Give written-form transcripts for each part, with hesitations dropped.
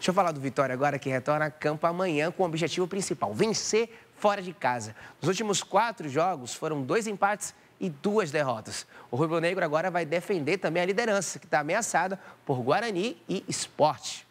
Deixa eu falar do Vitória agora, que retorna a campo amanhã com o objetivo principal: vencer fora de casa. Nos últimos 4 jogos, foram 2 empates e 2 derrotas. O rubro-negro agora vai defender também a liderança, que está ameaçada por Guarani e Sport.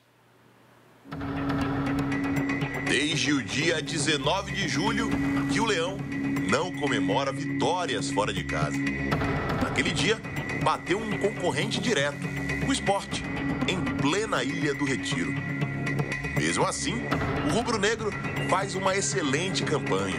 Desde o dia 19 de julho, que o Leão não comemora vitórias fora de casa. Naquele dia, bateu um concorrente direto, o Sport, em plena Ilha do Retiro. Mesmo assim, o rubro-negro faz uma excelente campanha.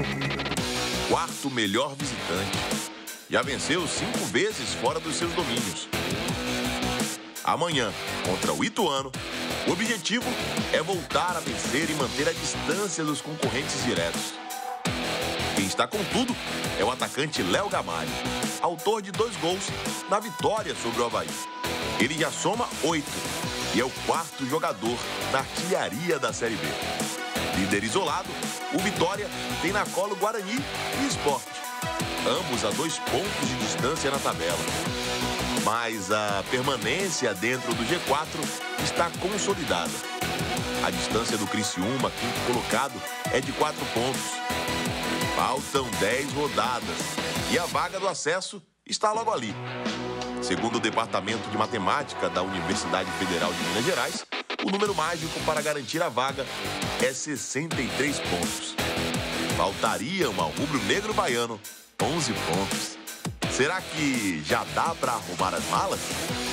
4º melhor visitante. Já venceu 5 vezes fora dos seus domínios. Amanhã, contra o Ituano, o objetivo é voltar a vencer e manter a distância dos concorrentes diretos. Quem está com tudo é o atacante Léo Gamalho, autor de 2 gols na vitória sobre o Avaí. Ele já soma 8 e é o 4º jogador na artilharia da Série B. Líder isolado, o Vitória tem na cola o Guarani e Sport, ambos a 2 pontos de distância na tabela. Mas a permanência dentro do G4 está consolidada. A distância do Criciúma, 5º colocado, é de 4 pontos. Faltam 10 rodadas e a vaga do acesso está logo ali. Segundo o Departamento de Matemática da Universidade Federal de Minas Gerais, o número mágico para garantir a vaga é 63 pontos. Faltariam ao rubro-negro baiano 11 pontos. Será que já dá para arrumar as malas?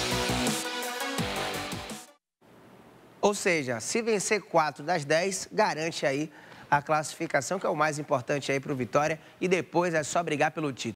Ou seja, se vencer 4 das 10, garante aí a classificação, que é o mais importante aí para o Vitória, e depois é só brigar pelo título.